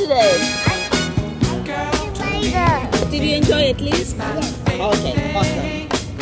today? I played Did you enjoy it, Liz? Yes. Okay, awesome.